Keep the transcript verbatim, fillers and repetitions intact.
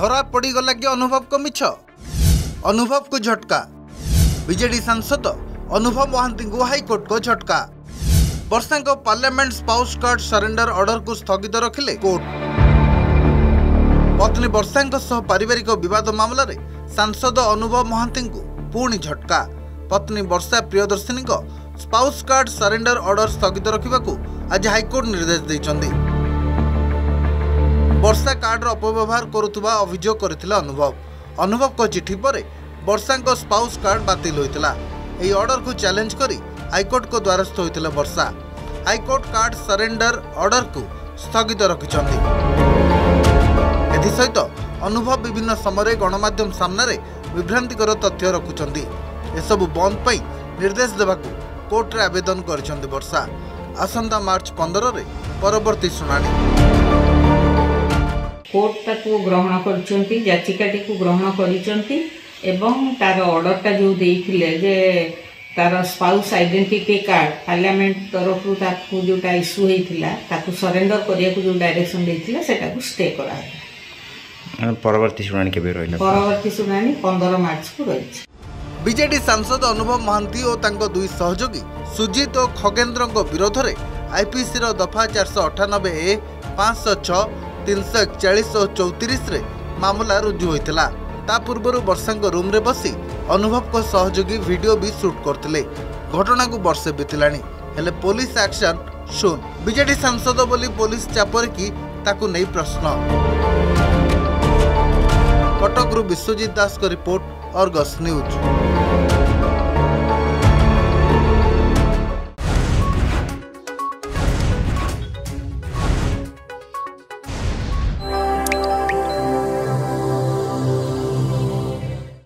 धरा पड़गला कि अनुभव को मिछ। अनुभव को झटका। बीजेडी सांसद अनुभव महांती को हाईकोर्ट को झटका। वर्षा को parliament spouse card surrender order को स्थगित रखिले कोर्ट। पत्नी वर्षा सह पारिवारिक विवाद मामला रे सांसद अनुभव महांती को पुणी झटका। पत्नी वर्षा प्रियदर्शिनी को स्पाउस कार्ड सरेंडर ऑर्डर स्थगित रखा आज हाईकोर्ट निर्देश देइछन्ती। वर्षा कार्ड अपव्यवहार करुवा अभियोग करथिला अनुभव। अनुभव को चिठी पर वर्षा को स्पाउस कार्ड बातिल होइतिला। एही ऑर्डर को चैलेंज करी हाईकोर्ट को द्वारस्थ होइतिला Varsha. High court card surrender order को स्थगित रखिछन्ती। एथि सहित अनुभव विभिन्न समय गणमाध्यम सामने विभ्रांतिकर तथ्य रखुछन्ती। एसबु बंद पाई निर्देश देबाकू कोर्ट रे आवेदन करिछन्ती वर्षा। आसंता मार्च पंद्रह रे परवर्ती सुनानी। कोर्ट ताको ग्रहण करछन्ती, याचिकाटी को ग्रहण करिछन्ती एवं तार ऑर्डरटा जो देइथिले जे तार स्पाउस आइडेंटिटी कार्ड पार्लियामेंट तरफ रु ताको जोटा इश्यू हेइथिला ताको सरेंडर करिया को जो डायरेक्शन देइथिला सेटा को स्टे करा। परवर्ती सुनानी केबे रहिला? परवर्ती सुनानी पंद्रह मार्च को रहिछ। बीजेडी सांसद अनुभव महांती और तांको दुई सहयोगी सुजीत और खगेन्द्र विरोध में आईपीसी दफा चार सौ अठानबे ए पांच सौ छह तीन सौ एकचाश और चौतीस मामला रुजु होता। ता पूर्व वर्षा रूम रे बसी अनुभव को सहयोगी वीडियो भी शूट करते। घटना को वर्षे बीतलानी हेले पुलिस एक्शन शून। बीजेडी सांसद बोली पुलिस चापर कि ताकू नहीं प्रश्न। कटक विश्वजीत दास को रिपोर्ट, अर्गस न्यूज।